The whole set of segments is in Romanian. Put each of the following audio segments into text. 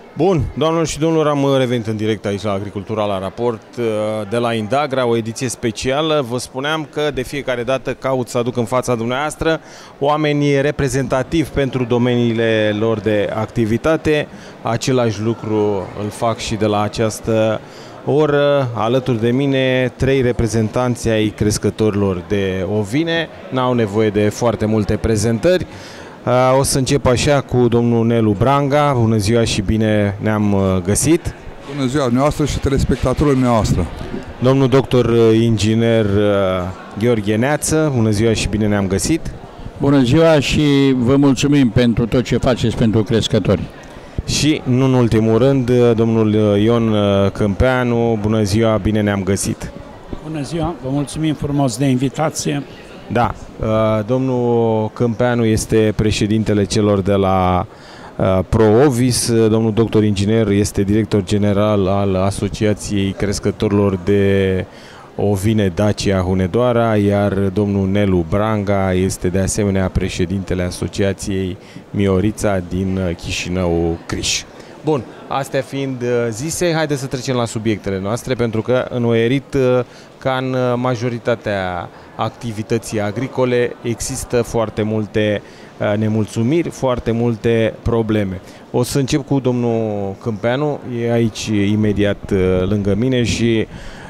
Bun, doamnelor și domnilor, am revenit în direct aici la Agricultura la Raport de la Indagra, o ediție specială. Vă spuneam că de fiecare dată caut să aduc în fața dumneavoastră oameni reprezentativi pentru domeniile lor de activitate. Același lucru îl fac și de la această oră. Alături de mine 3 reprezentanți ai crescătorilor de ovine. N-au nevoie de foarte multe prezentări. O să încep așa cu domnul Nelu Branga. Bună ziua și bine ne-am găsit. Bună ziua noastră și telespectatorul noastră. Domnul doctor inginer Gheorghe Neață. Bună ziua și bine ne-am găsit. Bună ziua și vă mulțumim pentru tot ce faceți pentru crescători. Și, nu în ultimul rând, domnul Ion Câmpeanu. Bună ziua, bine ne-am găsit. Bună ziua, vă mulțumim frumos de invitație. Da, domnul Câmpeanu este președintele celor de la ProOvis, domnul doctor inginer este director general al Asociației Crescătorilor de Ovine Dacia Hunedoara, iar domnul Nelu Branga este de asemenea președintele Asociației Miorița din Chișinău, Criș. Bun, astea fiind zise, haideți să trecem la subiectele noastre, pentru că înnoierit ca în majoritatea activității agricole există foarte multe nemulțumiri, foarte multe probleme. O să încep cu domnul Câmpeanu, e aici imediat lângă mine și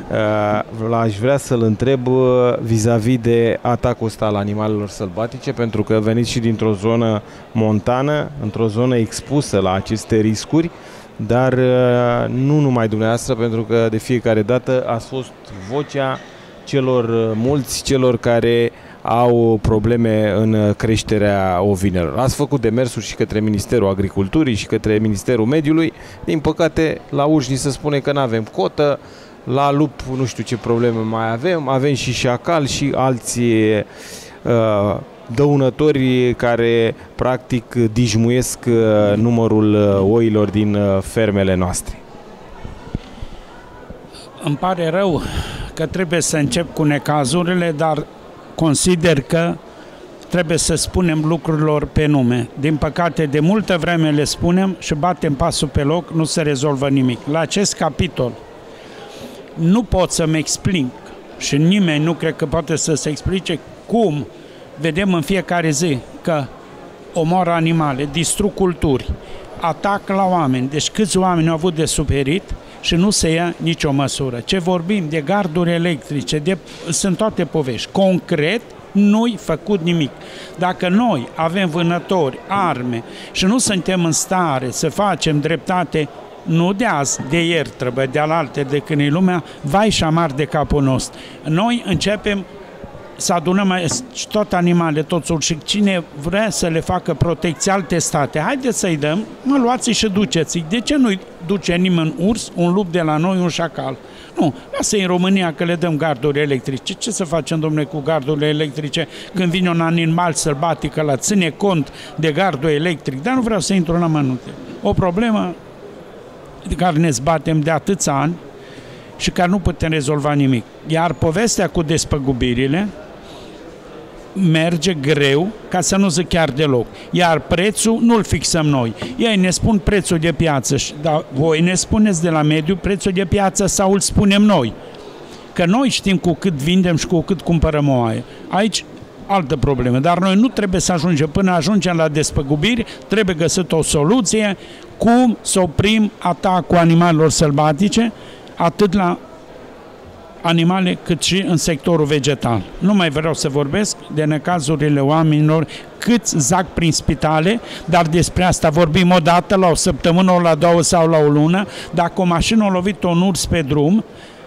aș vrea să-l întreb vis-a-vis de atacul ăsta al animalelor sălbatice, pentru că veniți și dintr-o zonă montană, într-o zonă expusă la aceste riscuri, dar nu numai dumneavoastră, pentru că de fiecare dată ați fost vocea celor mulți, celor care au probleme în creșterea ovinelor. Ați făcut demersuri și către Ministerul Agriculturii și către Ministerul Mediului. Din păcate, la urși ni se spune că nu avem cotă, la lup nu știu ce probleme mai avem și șacal și alții dăunători care practic dijmuiesc numărul oilor din fermele noastre. Îmi pare rău că trebuie să încep cu necazurile, dar consider că trebuie să spunem lucrurilor pe nume. Din păcate, de multă vreme le spunem și batem pasul pe loc, nu se rezolvă nimic. La acest capitol nu pot să-mi explic și nimeni nu cred că poate să se explice cum vedem în fiecare zi că omoară animale, distrug culturi, atac la oameni. Deci câți oameni au avut de suferit și nu se ia nicio măsură. Ce vorbim de garduri electrice, sunt toate povești. Concret, nu-i făcut nimic. Dacă noi avem vânători, arme și nu suntem în stare să facem dreptate, nu de azi, de ieri trebuie, de alaltă, de când e lumea, vai și amar de capul nostru. Noi începem să adunăm tot animale, toți urși, cine vrea să le facă protecție alte state, haideți să-i dăm, mă luați și duceți-i. De ce nu-i duce nimeni urs, un lup de la noi, un șacal? Nu, lasă-i în România că le dăm garduri electrice. Ce să facem, domnule, cu gardurile electrice când vine un animal sălbatic la ține cont de gardul electric? Dar nu vreau să intru în amănunte. O problemă de care ne zbatem de atâția ani și care nu putem rezolva nimic. Iar povestea cu despăgubirile merge greu, ca să nu zic chiar deloc. Iar prețul nu-l fixăm noi. Ei ne spun prețul de piață, dar voi ne spuneți de la mediu prețul de piață sau îl spunem noi? Că noi știm cu cât vindem și cu cât cumpărăm oaie. Aici altă problemă, dar noi nu trebuie să ajungem. Până ajungem la despăgubiri, trebuie găsit o soluție cum să oprim atacul animalelor sălbatice, atât la animale cât și în sectorul vegetal. Nu mai vreau să vorbesc de necazurile oamenilor câți zac prin spitale, dar despre asta vorbim o dată, la o săptămână, o la 2 sau la o lună. Dacă o mașină a lovit un urs pe drum,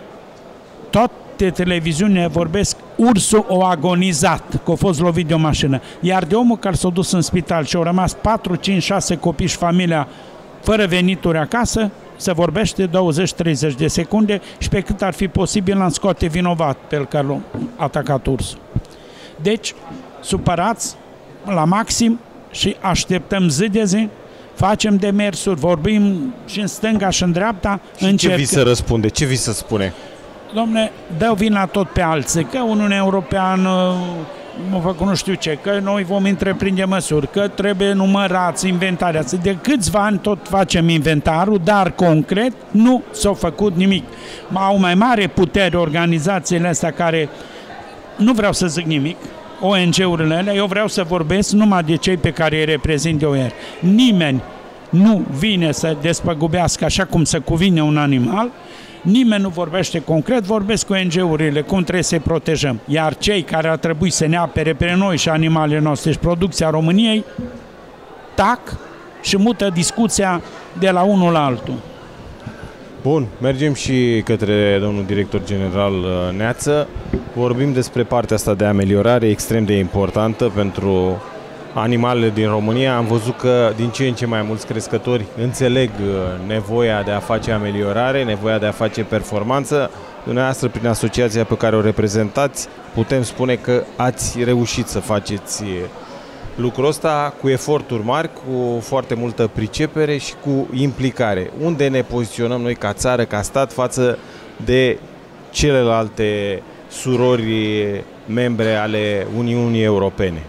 toate televiziunile vorbesc, ursul o agonizat, că a fost lovit de o mașină. Iar de omul care s-a dus în spital și au rămas 4, 5, 6 copii și familia fără venituri acasă, se vorbește 20-30 de secunde și pe cât ar fi posibil l-am scoate vinovat pe el care l-a atacat ursul. Deci, supărați la maxim și așteptăm zi de zi, facem demersuri, vorbim și în stânga și în dreapta. Și ce vi se răspunde? Ce vi se spune? Dom'le, dă vina tot pe alții, că Uniunea Europeană mă fac nu știu ce, că noi vom întreprinde măsuri, că trebuie numărați, inventariați. De câțiva ani tot facem inventarul, dar concret nu s-a făcut nimic. Au mai mare putere organizațiile astea care, nu vreau să zic nimic, ONG-urile alea, eu vreau să vorbesc numai de cei pe care îi reprezint eu ieri. Nimeni nu vine să despăgubească așa cum se cuvine un animal, nimeni nu vorbește concret, vorbesc cu ONG-urile, cum trebuie să-i protejăm. Iar cei care ar trebui să ne apere pe noi și animalele noastre și producția României, tac și mută discuția de la unul la altul. Bun, mergem și către domnul director general Neață. Vorbim despre partea asta de ameliorare extrem de importantă pentru animalele din România. Am văzut că din ce în ce mai mulți crescători înțeleg nevoia de a face ameliorare, nevoia de a face performanță. Dumneavoastră, prin asociația pe care o reprezentați, putem spune că ați reușit să faceți lucrul ăsta cu eforturi mari, cu foarte multă pricepere și cu implicare. Unde ne poziționăm noi ca țară, ca stat, față de celelalte surori membre ale Uniunii Europene?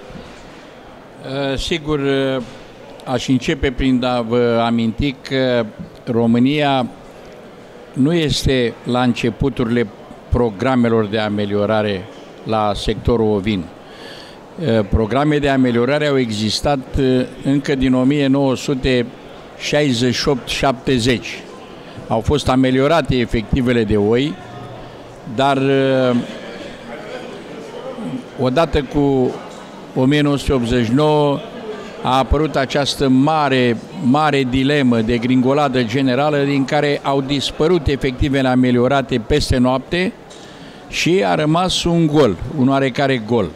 Sigur, aș începe prin a vă aminti că România nu este la începuturile programelor de ameliorare la sectorul ovin. Programe de ameliorare au existat încă din 1968-70. Au fost ameliorate efectivele de oi, dar odată cu 1989 a apărut această mare dilemă de gringoladă generală din care au dispărut efectivele ameliorate peste noapte și a rămas un oarecare gol.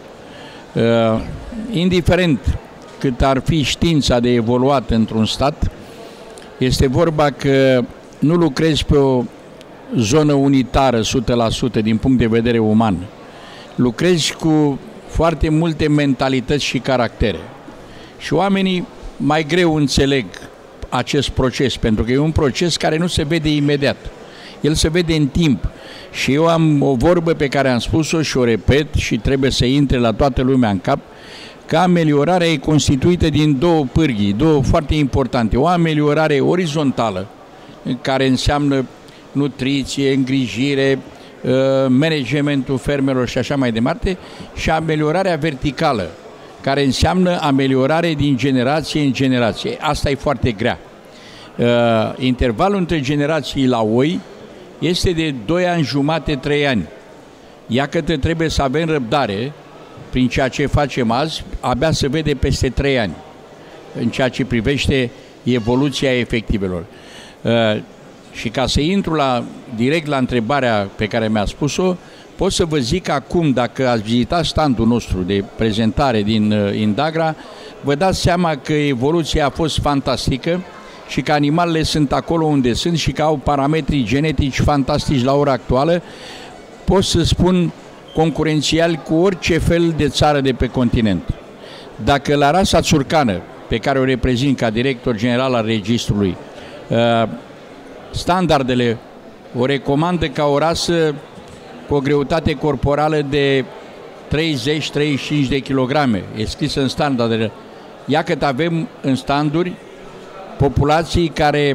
Indiferent cât ar fi știința de evoluat într-un stat, este vorba că nu lucrezi pe o zonă unitară 100% din punct de vedere uman. Lucrezi cu foarte multe mentalități și caractere. Și oamenii mai greu înțeleg acest proces, pentru că e un proces care nu se vede imediat. El se vede în timp. Și eu am o vorbă pe care am spus-o și o repet și trebuie să intre la toată lumea în cap, că ameliorarea e constituită din două pârghii, două foarte importante. O ameliorare orizontală, care înseamnă nutriție, îngrijire, managementul fermelor și așa mai departe, și ameliorarea verticală, care înseamnă ameliorare din generație în generație. Asta e foarte grea. Intervalul între generații la oi este de 2 ani jumate, 3 ani. Iată, trebuie să avem răbdare prin ceea ce facem azi, abia se vede peste 3 ani, în ceea ce privește evoluția efectivelor. Și ca să intru direct la întrebarea pe care mi-a spus-o, pot să vă zic acum, dacă ați vizitat standul nostru de prezentare din Indagra, vă dați seama că evoluția a fost fantastică și că animalele sunt acolo unde sunt și că au parametri genetici fantastici la ora actuală, pot să spun concurențial cu orice fel de țară de pe continent. Dacă la rasa țurcană, pe care o reprezint ca director general al registrului, standardele o recomandă ca o rasă cu o greutate corporală de 30-35 de kilograme, e scrisă în standardele. Iată că avem în standuri populații care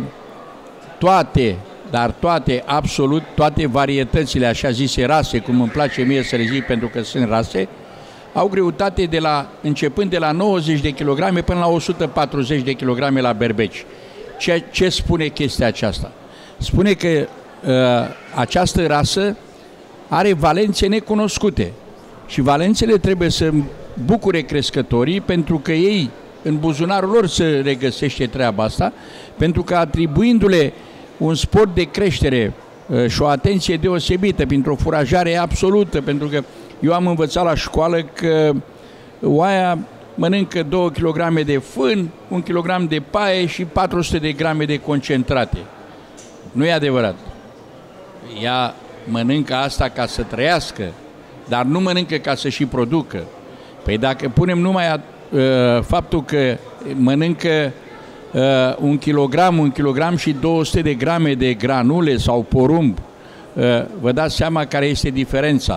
absolut toate varietățile, așa zise rase, cum îmi place mie să le zic pentru că sunt rase, au greutate începând de la 90 de kilograme până la 140 de kilograme la berbeci. Ce spune chestia aceasta? Spune că această rasă are valențe necunoscute și valențele trebuie să bucure crescătorii, pentru că ei, în buzunarul lor se regăsește treaba asta, pentru că atribuindu-le un sport de creștere și o atenție deosebită printr-o furajare absolută, pentru că eu am învățat la școală că oaia mănâncă 2 kg de fân, 1 kg de paie și 400 de grame de concentrate. Nu e adevărat. Ea mănâncă asta ca să trăiască, dar nu mănâncă ca să și producă. Păi dacă punem numai faptul că mănâncă 1 kg și 200 de grame de granule sau porumb, vă dați seama care este diferența.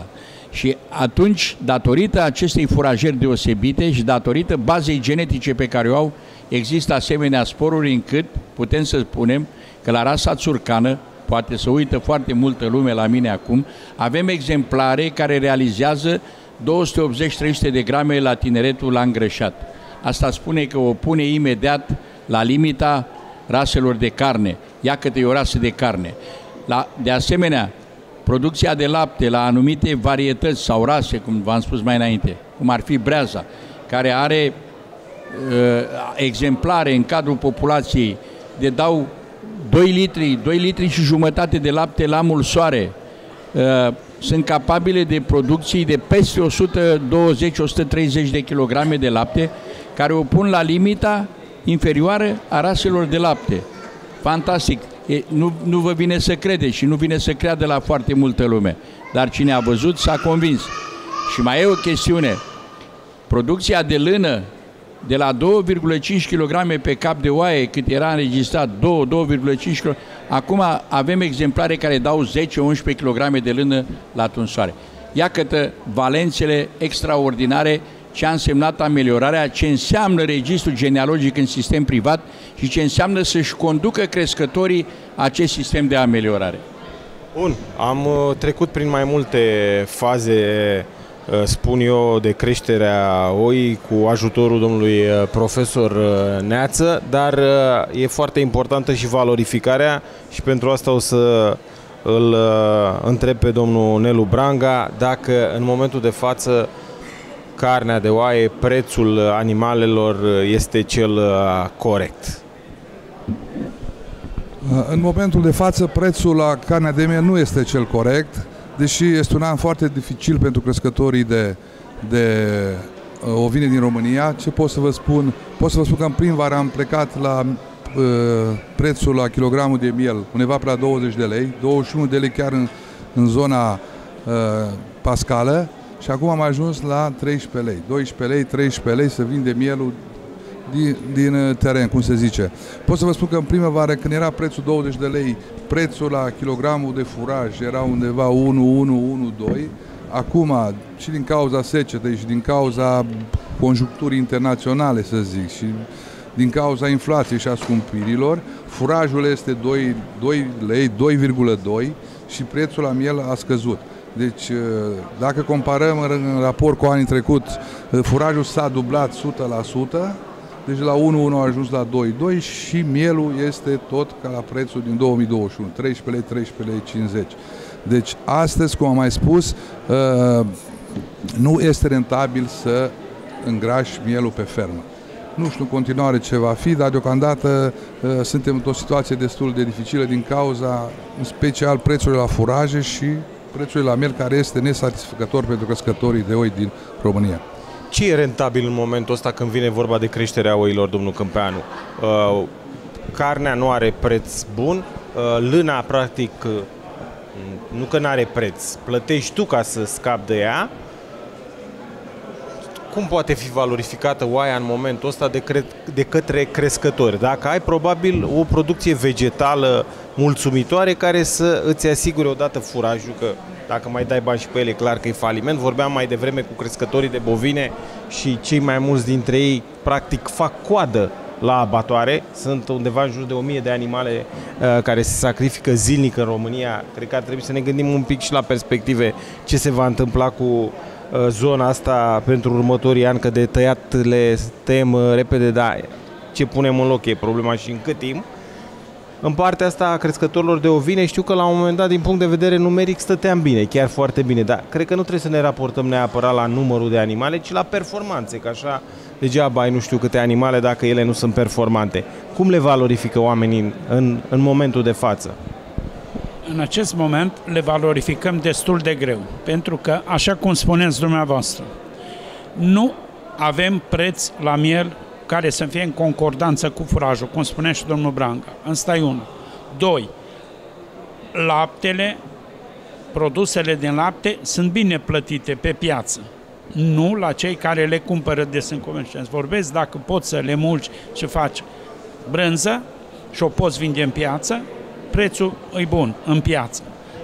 Și atunci, datorită acestei furajeri deosebite și datorită bazei genetice pe care o au, există asemenea sporuri încât putem să spunem că la rasa țurcană, poate să uită foarte multă lume la mine acum, avem exemplare care realizează 280-300 de grame la tineretul la îngrășat. Asta spune că o pune imediat la limita raselor de carne. Ia câte e o rasă de carne. De asemenea, producția de lapte la anumite varietăți sau rase, cum v-am spus mai înainte, cum ar fi breaza, care are exemplare în cadrul populației de dau 2 litri și jumătate de lapte la mulsoare, sunt capabile de producții de peste 120-130 de kilograme de lapte, care o pun la limita inferioară a raselor de lapte. Fantastic! Nu vă vine să credeți și nu vine să creadă la foarte multă lume, dar cine a văzut s-a convins. Și mai e o chestiune, producția de lână de la 2,5 kg pe cap de oaie, cât era înregistrat, 2,5 kg, acum avem exemplare care dau 10-11 kg de lână la tunsoare. Iată valențele extraordinare, ce a însemnat ameliorarea, ce înseamnă registrul genealogic în sistem privat și ce înseamnă să-și conducă crescătorii acest sistem de ameliorare. Bun, am trecut prin mai multe faze, spun eu, de creșterea oii cu ajutorul domnului profesor Neață, dar e foarte importantă și valorificarea și pentru asta o să îl întreb pe domnul Nelu Branga dacă în momentul de față carnea de oaie, prețul animalelor este cel corect. În momentul de față, prețul la carnea de miel nu este cel corect, deși este un an foarte dificil pentru crescătorii de ovine din România. Ce pot să vă spun? Pot să vă spun că în primăvară am plecat la prețul la kilogramul de miel, undeva pe la 20 de lei, 21 de lei chiar în zona pascală, și acum am ajuns la 13 lei, 12 lei, 13 lei să vinde mielul din teren, cum se zice. Pot să vă spun că în primăvară, când era prețul 20 de lei, prețul la kilogramul de furaj era undeva 1,2. Acum, și din cauza secetei și din cauza conjuncturii internaționale, să zic, și din cauza inflației și a scumpirilor, furajul este 2 lei, 2,2 și prețul la miel a scăzut. Deci, dacă comparăm în raport cu anii trecut, furajul s-a dublat 100%, deci la 1,1 a ajuns la 2,2 și mielul este tot ca la prețul din 2021, 13 lei, 13 lei 50. Deci, astăzi, cum am mai spus, nu este rentabil să îngrași mielul pe fermă. Nu știu în continuare ce va fi, dar deocamdată suntem într-o situație destul de dificilă din cauza, în special, prețurile la furaje și prețul la miel, care este nesatisfăcător pentru crescătorii de oi din România. Ce e rentabil în momentul ăsta când vine vorba de creșterea oilor, domnul Câmpeanu? Carnea nu are preț bun, lâna, practic, nu că nu are preț, plătești tu ca să scapi de ea. Cum poate fi valorificată oaia în momentul ăsta de către crescători? Dacă ai probabil o producție vegetală mulțumitoare care să îți asigure odată furajul, că dacă mai dai bani și pe ele, e clar că e faliment. Vorbeam mai devreme cu crescătorii de bovine și cei mai mulți dintre ei practic fac coadă la abatoare. Sunt undeva în jur de 1000 de animale care se sacrifică zilnic în România. Cred că ar trebui să ne gândim un pic și la perspective ce se va întâmpla cu zona asta pentru următorii ani, că de tăiat le tăiem repede, dar ce punem în loc e problema și în cât timp. În partea asta a crescătorilor de ovine știu că la un moment dat, din punct de vedere numeric, stăteam bine, chiar foarte bine, dar cred că nu trebuie să ne raportăm neapărat la numărul de animale, ci la performanțe, că așa degeaba ai nu știu câte animale dacă ele nu sunt performante. Cum le valorifică oamenii în momentul de față? În acest moment le valorificăm destul de greu, pentru că, așa cum spuneți dumneavoastră, nu avem preț la miel care să fie în concordanță cu furajul, cum spunea și domnul Branga. Ăsta e unul. 2. Laptele, produsele din lapte sunt bine plătite pe piață, nu la cei care le cumpără de sunt comercianți. Vorbesc dacă poți să le mulci și faci brânză și o poți vinde în piață, prețul e bun în piață.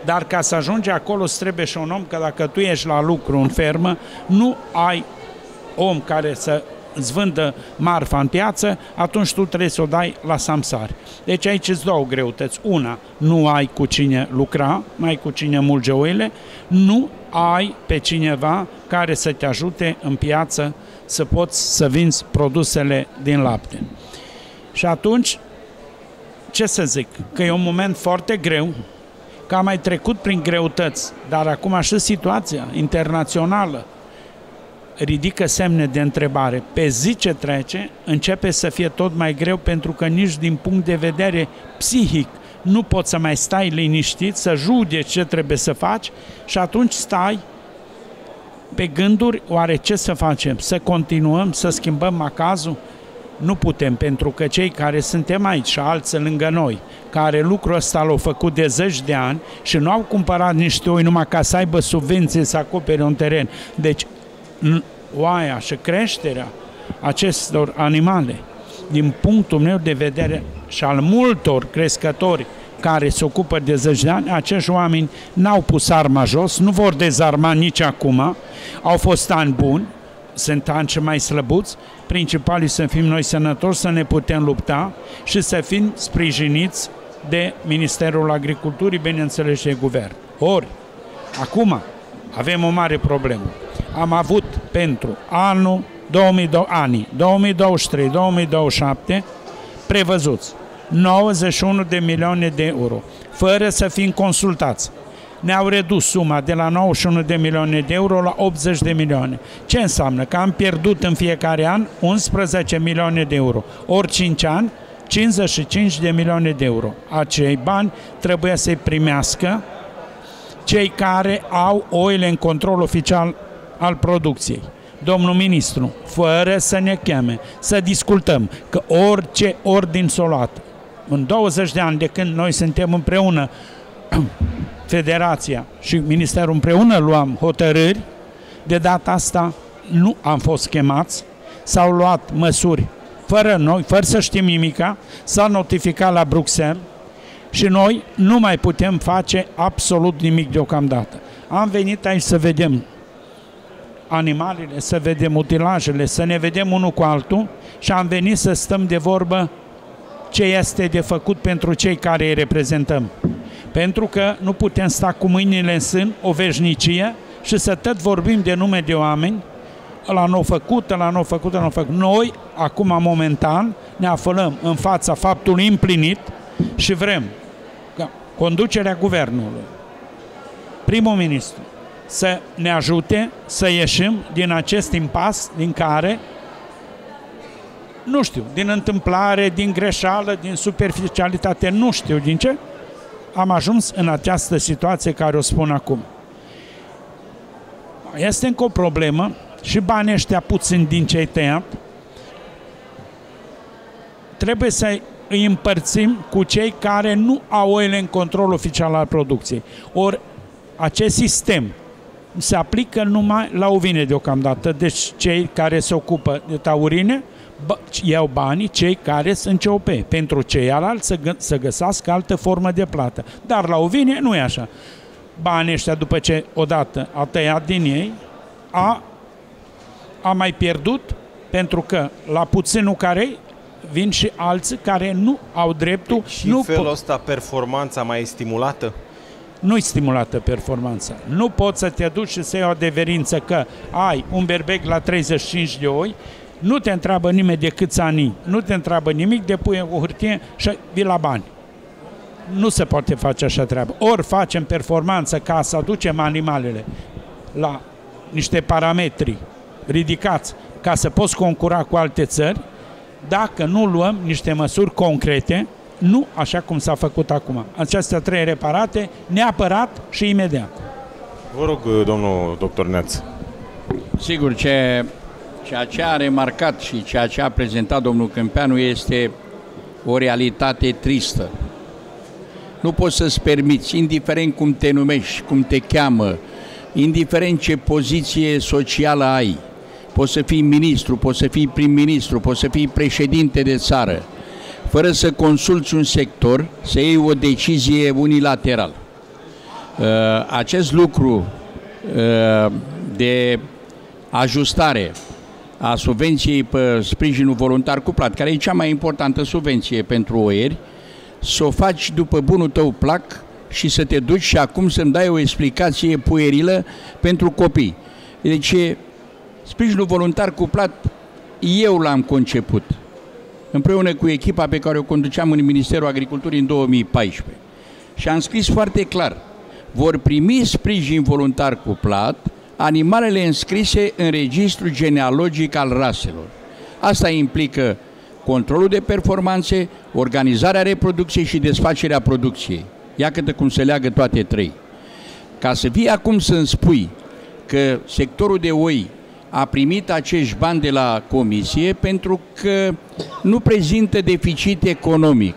Dar ca să ajungi acolo îți trebuie și un om, că dacă tu ești la lucru în fermă, nu ai om care să îți vândă marfa în piață, atunci tu trebuie să o dai la samsari. Deci aici îți două greutăți. Una, nu ai cu cine lucra, nu ai cu cine mulge oile, nu ai pe cineva care să te ajute în piață să poți să vinzi produsele din lapte. Și atunci, ce să zic? Că e un moment foarte greu, că am mai trecut prin greutăți, dar acum și situația internațională ridică semne de întrebare. Pe zi ce trece, începe să fie tot mai greu, pentru că nici din punct de vedere psihic nu poți să mai stai liniștit, să judeci ce trebuie să faci și atunci stai pe gânduri, oare ce să facem? Să continuăm, să schimbăm macazul? Nu putem, pentru că cei care suntem aici și alții lângă noi, care lucrul ăsta l-au făcut de zeci de ani și nu au cumpărat niște oi numai ca să aibă subvenție să acopere un teren. Deci, oaia și creșterea acestor animale, din punctul meu de vedere și al multor crescători care se ocupă de zeci de ani, acești oameni n-au pus arma jos, nu vor dezarma nici acum, au fost ani buni, sunt ani și mai slăbuți, principalii să fim noi sănătoși, să ne putem lupta și să fim sprijiniți de Ministerul Agriculturii, bineînțeles și de guvern. Ori, acum avem o mare problemă. Am avut pentru anul 2023-2027 prevăzuți 91 de milioane de euro, fără să fim consultați. Ne-au redus suma de la 91 de milioane de euro la 80 de milioane. Ce înseamnă? Că am pierdut în fiecare an 11 milioane de euro. Ori 5 ani, 55 de milioane de euro. Acei bani trebuie să-i primească cei care au oile în control oficial al producției. Domnul ministru, fără să ne cheme, să discutăm că orice ordin s-o luat în 20 de ani de când noi suntem împreună, Federația și Ministerul împreună luam hotărâri, de data asta nu am fost chemați, s-au luat măsuri fără noi, fără să știm nimica, s-a notificat la Bruxelles și noi nu mai putem face absolut nimic deocamdată. Am venit aici să vedem animalele, să vedem utilajele, să ne vedem unul cu altul și am venit să stăm de vorbă ce este de făcut pentru cei care îi reprezentăm. Pentru că nu putem sta cu mâinile în sân o veșnicie și să tot vorbim de nume de oameni, ăla nu-o făcut, ăla nu-o făcut, ăla nu-o făcut. Noi, acum, momentan, ne aflăm în fața faptului împlinit și vrem ca conducerea guvernului, primul ministru, să ne ajute să ieșim din acest impas din care, nu știu, din întâmplare, din greșeală, din superficialitate, nu știu din ce, am ajuns în această situație care o spun acum. Este încă o problemă și banii ăștia puțin din ce-ai tăiat trebuie să îi împărțim cu cei care nu au oile în control oficial al producției. Ori acest sistem se aplică numai la ovine deocamdată, deci cei care se ocupă de taurine iau banii, cei care sunt COP, pentru ceilalți să găsească altă formă de plată. Dar la ovine nu e așa. Banii ăștia, după ce odată a tăiat din ei, a mai pierdut, pentru că la puținul care vin și alții care nu au dreptul. Și în felul ăsta performanța mai e stimulată? Nu-i stimulată performanța. Nu poți să te duci și să iei o adeverință că ai un berbec la 35 de oi, nu te întreabă nimeni de câți ani, nu te întreabă nimic, depui o hârtie și vii la bani. Nu se poate face așa treabă. Ori facem performanță ca să aducem animalele la niște parametri ridicați ca să poți concura cu alte țări, dacă nu luăm niște măsuri concrete, nu așa cum s-a făcut acum. Acestea trebuie reparate neapărat și imediat. Vă rog, domnul doctor Neaț. Sigur, ceea ce a remarcat și ceea ce a prezentat domnul Câmpeanu este o realitate tristă. Nu poți să-ți permiți, indiferent cum te numești, cum te cheamă, indiferent ce poziție socială ai, poți să fii ministru, poți să fii prim-ministru, poți să fii președinte de țară, fără să consulți un sector, să iei o decizie unilaterală. Acest lucru de ajustare a subvenției pe sprijinul voluntar cuplat, care e cea mai importantă subvenție pentru oieri, să o faci după bunul tău plac și să te duci și acum să-mi dai o explicație puerilă pentru copii. Deci, sprijinul voluntar cuplat, eu l-am conceput, împreună cu echipa pe care o conduceam în Ministerul Agriculturii în 2014. Și am scris foarte clar, vor primi sprijin voluntar cuplat animalele înscrise în registrul genealogic al raselor. Asta implică controlul de performanțe, organizarea reproducției și desfacerea producției. Iată cum se leagă toate trei. Ca să vii acum să-mi spui că sectorul de oi a primit acești bani de la Comisie pentru că nu prezintă deficit economic.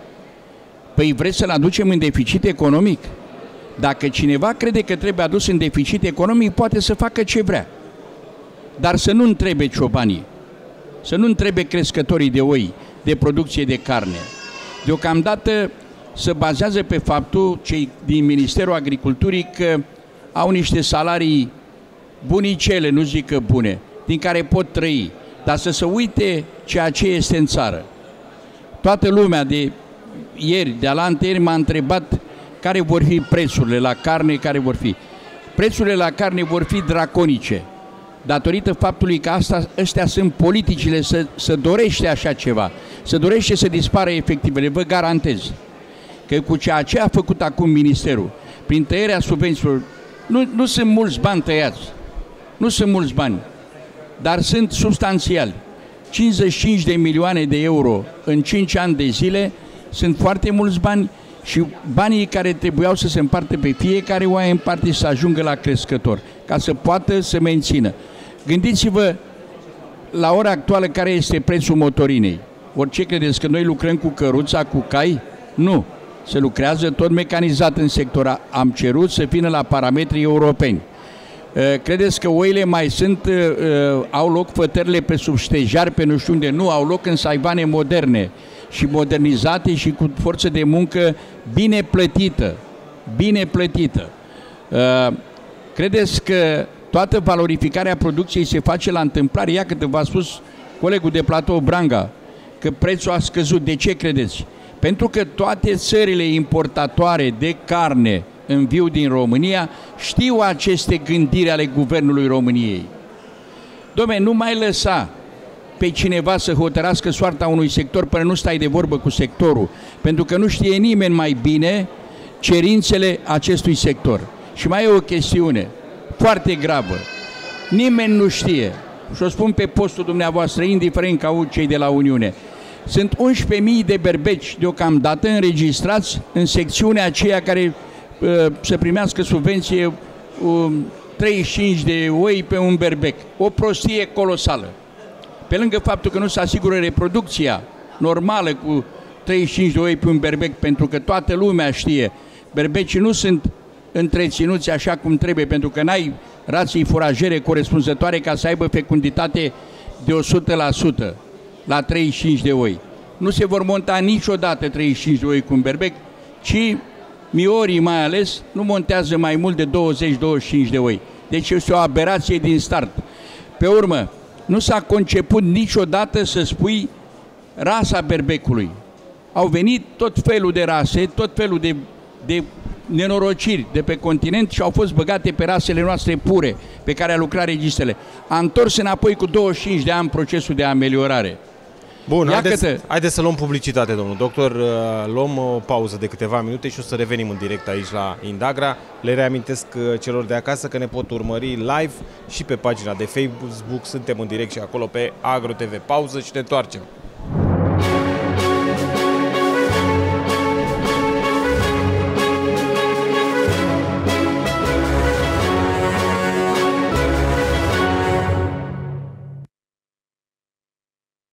Păi vreți să-l aducem în deficit economic? Dacă cineva crede că trebuie adus în deficit economic, poate să facă ce vrea. Dar să nu întrebe ciobanii, să nu întrebe crescătorii de oi, de producție de carne. Deocamdată se bazează pe faptul, cei din Ministerul Agriculturii, că au niște salarii bunicele, nu zic că bune, din care pot trăi, dar să se uite ceea ce este în țară. Toată lumea de ieri, de alaltăieri m-a întrebat care vor fi prețurile la carne, care vor fi. Prețurile la carne vor fi draconice, datorită faptului că astea sunt politicile, să dorește așa ceva, să dorește să dispară efectivele. Vă garantez că cu ceea ce a făcut acum Ministerul, prin tăierea subvențiilor, nu sunt mulți bani tăiați, nu sunt mulți bani, dar sunt substanțiali. 55 de milioane de euro în 5 ani de zile sunt foarte mulți bani și banii care trebuiau să se împartă pe fiecare oaie în parte și să ajungă la crescător, ca să poată să mențină. Gândiți-vă la ora actuală care este prețul motorinei. Orice credeți că noi lucrăm cu căruța, cu cai? Nu. Se lucrează tot mecanizat în sector. Am cerut să vină la parametrii europeni. Credeți că oile mai sunt, au loc fătările pe sub ștejar, pe nu știu unde? Nu, au loc în saivane moderne și modernizate și cu forță de muncă bine plătită. Bine plătită. Credeți că toată valorificarea producției se face la întâmplare? Ia cât v-a spus colegul de platou Branga, că prețul a scăzut. De ce credeți? Pentru că toate țările importatoare de carne în viu din România știu aceste gândiri ale Guvernului României. Dom'le, nu mai lăsa pe cineva să hotărască soarta unui sector până nu stai de vorbă cu sectorul, pentru că nu știe nimeni mai bine cerințele acestui sector. Și mai e o chestiune foarte gravă. Nimeni nu știe, și o spun pe postul dumneavoastră, indiferent că au cei de la Uniune, sunt 11.000 de berbeci deocamdată înregistrați în secțiunea aceea care să primească subvenție 35 de oi pe un berbec. O prostie colosală. Pe lângă faptul că nu se asigură reproducția normală cu 35 de oi pe un berbec, pentru că toată lumea știe, berbecii nu sunt întreținuți așa cum trebuie, pentru că n-ai rații furajere corespunzătoare ca să aibă fecunditate de 100% la 35 de oi. Nu se vor monta niciodată 35 de oi cu un berbec, ci miorii mai ales nu montează mai mult de 20-25 de oi. Deci este o aberație din start. Pe urmă, nu s-a conceput niciodată să spui rasa berbecului. Au venit tot felul de rase, tot felul de nenorociri de pe continent și au fost băgate pe rasele noastre pure, pe care a lucrat registrele. A întors înapoi cu 25 de ani procesul de ameliorare. Bun, haideți să luăm publicitate, domnul doctor. Luăm o pauză de câteva minute și o să revenim în direct aici la Indagra. Le reamintesc celor de acasă că ne pot urmări live și pe pagina de Facebook. Suntem în direct și acolo pe Agro TV. Pauză și ne întoarcem.